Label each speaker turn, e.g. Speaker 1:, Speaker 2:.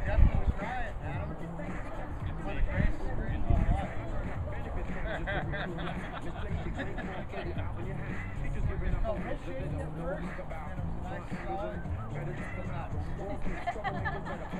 Speaker 1: definitely try it, Adam. One of the greatest experiences of my life. No, real shaky at first, and it was a nice massage. Coming out.